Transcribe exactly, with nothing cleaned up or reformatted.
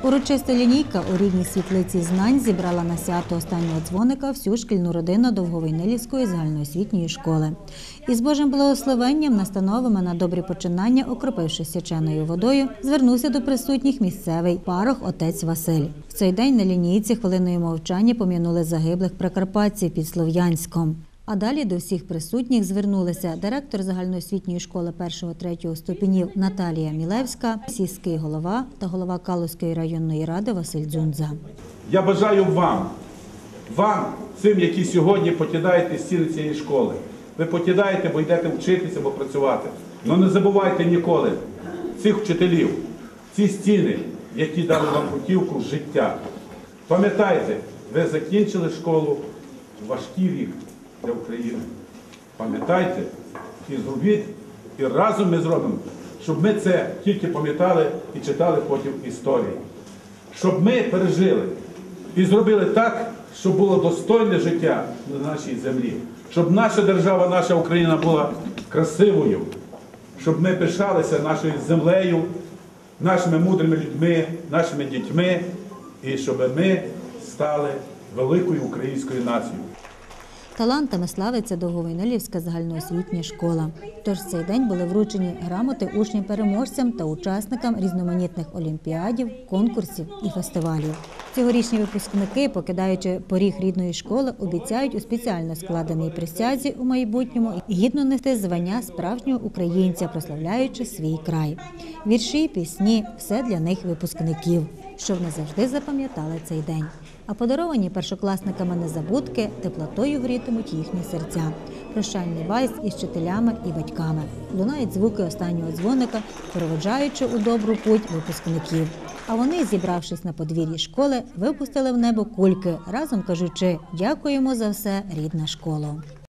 Урочиста лінійка у рідній світлиці знань зібрала на свято останнього дзвоника всю шкільну родину Довговойнилівської загальноосвітньої школи. Із Божим благословенням, настановами на добрі починання, окропивши свяченою водою, звернувся до присутніх місцевий парох отець Василь. В цей день на лінійці хвилиною мовчання пом'янули загиблих прикарпатців під Слов'янськом. А далі до всіх присутніх звернулися директор загальноосвітньої школи першого-третього ступенів Наталія Мілевська, сільський голова та голова Калузької районної ради Василь Дзюндза. Я бажаю вам, вам, цим, які сьогодні покидаєте стіни цієї школи. Ви покидаєте, бо йдете вчитися або працювати. Але не забувайте ніколи цих вчителів, ці стіни, які дали вам путівку життя. Пам'ятайте, ви закінчили школу в важкий вік для України. Пам'ятайте і зробіть, і разом ми зробимо, щоб ми це тільки пам'ятали і читали потім історії. Щоб ми пережили і зробили так, щоб було достойне життя на нашій землі. Щоб наша держава, наша Україна була красивою. Щоб ми пишалися нашою землею, нашими мудрими людьми, нашими дітьми. І щоб ми стали великою українською нацією. Талантами славиться Довговойнилівська загальноосвітня школа. Тож в цей день були вручені грамоти учням-переможцям та учасникам різноманітних олімпіадів, конкурсів і фестивалів. Цьогорічні випускники, покидаючи поріг рідної школи, обіцяють у спеціально складеній присязі у майбутньому гідно нести звання справжнього українця, прославляючи свій край. Вірші, пісні – все для них випускників, щоб не завжди запам'ятали цей день. А подаровані першокласниками незабудки теплотою грітимуть їхні серця. Прощальний вальс із вчителями і батьками. Лунають звуки останнього дзвоника, проводжаючи у добру путь випускників. А вони, зібравшись на подвір'ї школи, випустили в небо кульки, разом кажучи «Дякуємо за все, рідна школа».